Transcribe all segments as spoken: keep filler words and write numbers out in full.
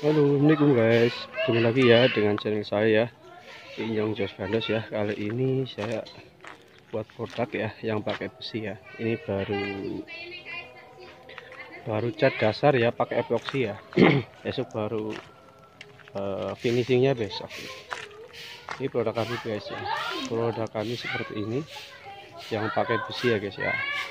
Halo, assalamualaikum guys. Kembali lagi ya dengan channel saya ya, Inyong Jos Gandos ya. Kali ini saya buat produk ya yang pakai besi ya. Ini baru baru cat dasar ya, pakai epoxy ya. Besok baru uh, finishingnya besok. Ini produk kami guys ya. Produk kami seperti ini yang pakai besi ya guys ya.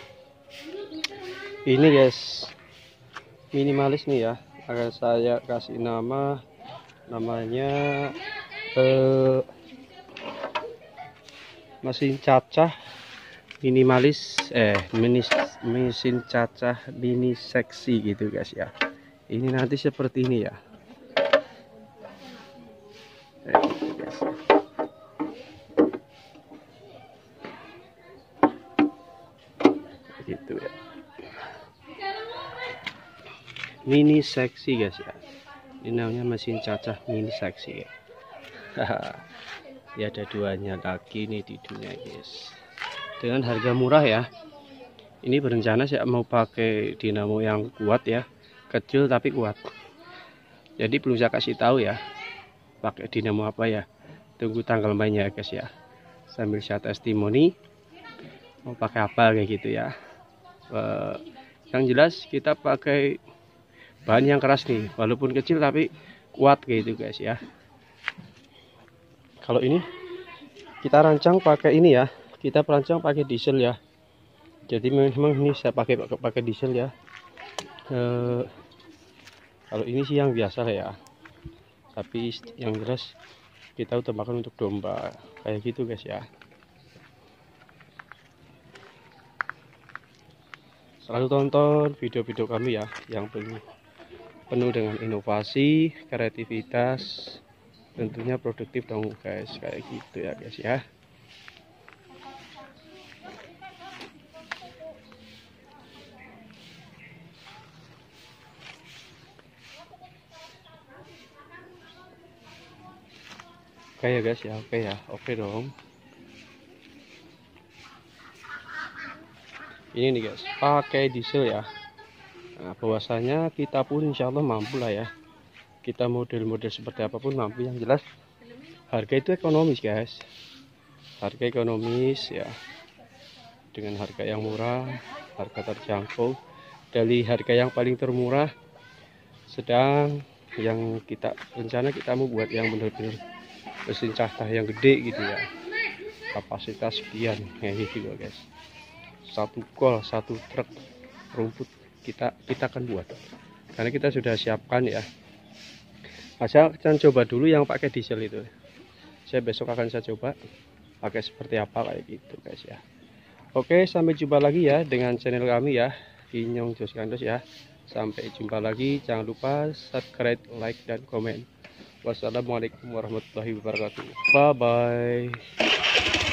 Ini guys minimalis nih ya. Akan saya kasih nama namanya eh, mesin cacah minimalis eh minis, mesin cacah mini seksi gitu guys ya. Ini nanti seperti ini ya. Eh, gitu guys. Gitu ya. Mini seksi guys ya. Ini namanya mesin cacah mini seksi ya. Ya ada duanya lagi nih di dunia guys, dengan harga murah ya. Ini berencana saya mau pakai dinamo yang kuat ya, kecil tapi kuat. Jadi belum saya kasih tahu ya pakai dinamo apa ya, tunggu tanggal mainnya guys ya, sambil saya testimoni mau pakai apa kayak gitu ya. Eh, yang jelas kita pakai bahan yang keras nih, walaupun kecil tapi kuat gitu guys ya. Kalau ini kita rancang pakai ini ya, kita perancang pakai diesel ya. Jadi memang ini saya pakai pakai diesel ya. E, kalau ini sih yang biasa lah ya, tapi yang jelas kita utamakan untuk domba kayak gitu guys ya. Selalu tonton video-video kami ya, yang penuh penuh dengan inovasi, kreativitas, tentunya produktif dong guys, kayak gitu ya guys ya. Oke ya guys ya, oke ya, oke dong. Ini nih guys, pakai diesel ya. Nah, bahwasanya kita pun insya Allah mampu lah ya. Kita model-model seperti apapun mampu, yang jelas harga itu ekonomis guys. Harga ekonomis ya, dengan harga yang murah, harga terjangkau, dari harga yang paling termurah, sedang yang kita rencana kita mau buat yang benar-benar mesin cacah yang gede gitu ya, kapasitas sekian kayak gitu guys. Satu kol, satu truk rumput kita kita akan buat, karena kita sudah siapkan ya. Saya akan coba dulu yang pakai diesel itu. Saya besok akan saya coba pakai seperti apa kayak gitu guys ya. Oke, sampai jumpa lagi ya dengan channel kami ya, Inyong Jos Gandos ya. Sampai jumpa lagi, jangan lupa subscribe, like, dan komen. Wassalamualaikum warahmatullahi wabarakatuh. Bye bye.